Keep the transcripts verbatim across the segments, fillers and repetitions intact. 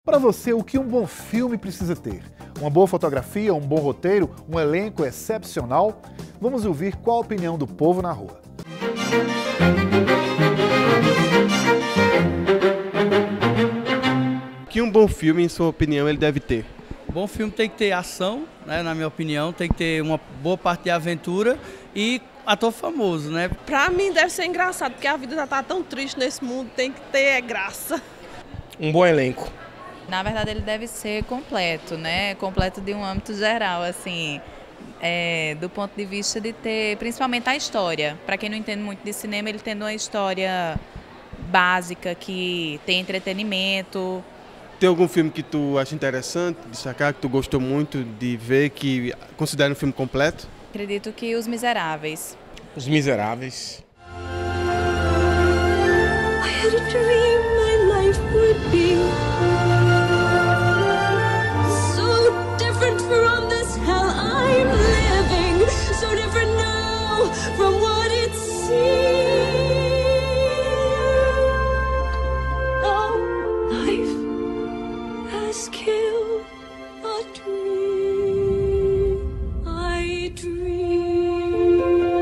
Para você, o que um bom filme precisa ter? Uma boa fotografia, um bom roteiro, um elenco excepcional? Vamos ouvir qual a opinião do povo na rua. O que um bom filme, em sua opinião, ele deve ter? Bom filme tem que ter ação, né, na minha opinião, tem que ter uma boa parte de aventura e ator famoso, né? Pra mim deve ser engraçado, porque a vida já tá tão triste nesse mundo, tem que ter graça. Um bom elenco. Na verdade, ele deve ser completo, né? Completo de um âmbito geral, assim, é, do ponto de vista de ter, principalmente a história. Para quem não entende muito de cinema, ele tendo uma história básica que tem entretenimento. Tem algum filme que tu acha interessante destacar, que tu gostou muito de ver, que considera um filme completo? Acredito que Os Miseráveis. Os Miseráveis. I had a dream my life would be so different from this hell I'm living, so different now from what it seemed. Oh, life has killed a dream I dreamed.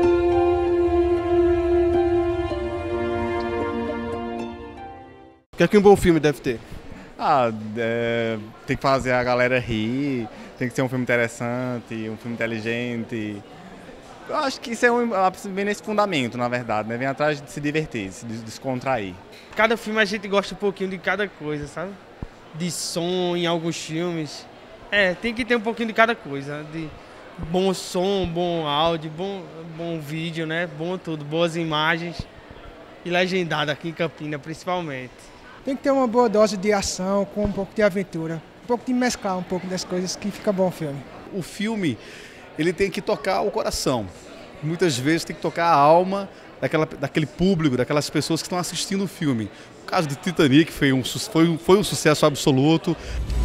O que é que um bom filme deve ter? Ah, é, tem que fazer a galera rir, tem que ser um filme interessante, um filme inteligente. Eu acho que isso é um, vem nesse fundamento, na verdade, né? Vem atrás de se divertir, se descontrair. Cada filme a gente gosta um pouquinho de cada coisa, sabe? De som em alguns filmes. É, tem que ter um pouquinho de cada coisa. De bom som, bom áudio, bom, bom vídeo, né? Bom tudo, boas imagens. E legendado aqui em Campina, principalmente. Tem que ter uma boa dose de ação com um pouco de aventura. Um pouco de mesclar um pouco das coisas que fica bom o filme. O filme, ele tem que tocar o coração. Muitas vezes tem que tocar a alma daquela, daquele público, daquelas pessoas que estão assistindo o filme. O caso de Titanic foi um, foi um, foi um sucesso absoluto.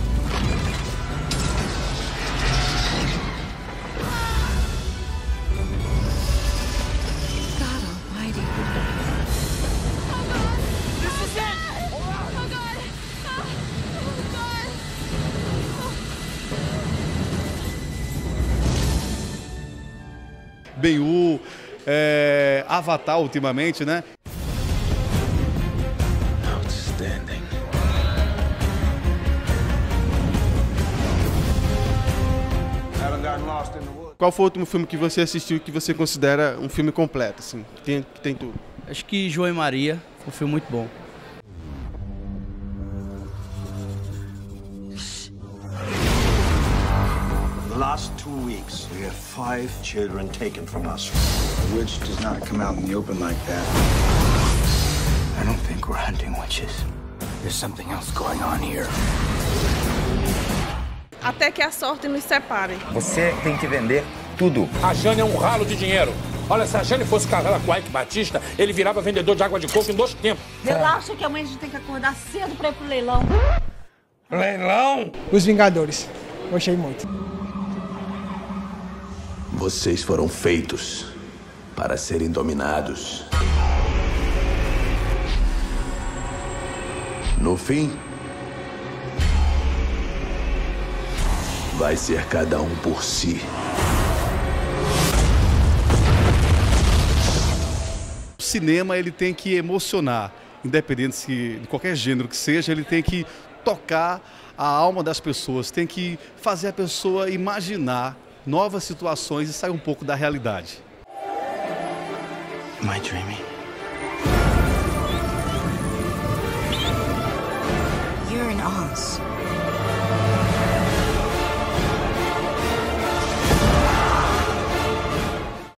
Ben-Hur, é, Avatar ultimamente, né? Outstanding. Qual foi o último filme que você assistiu que você considera um filme completo, assim, que tem, que tem tudo? Acho que João e Maria foi um filme muito bom. The last two weeks, we have five children taken from us. A witch does not come out in the open like that. I don't think we're hunting witches. There's something else going on here. Até que a sorte nos separe. Você tem que vender tudo. A Jane é um ralo de dinheiro. Olha, se a Jane fosse casada com o Ike Batista, ele virava vendedor de água de coco em dois tempos. Relaxa que amanhã a gente tem que acordar cedo pra ir pro leilão. Leilão? Os Vingadores. Gostei muito. Vocês foram feitos para serem dominados. No fim, vai ser cada um por si. O cinema, ele tem que emocionar, independente se, de qualquer gênero que seja, ele tem que tocar a alma das pessoas, tem que fazer a pessoa imaginar novas situações e sair um pouco da realidade. Am I dreaming? You're in Oz.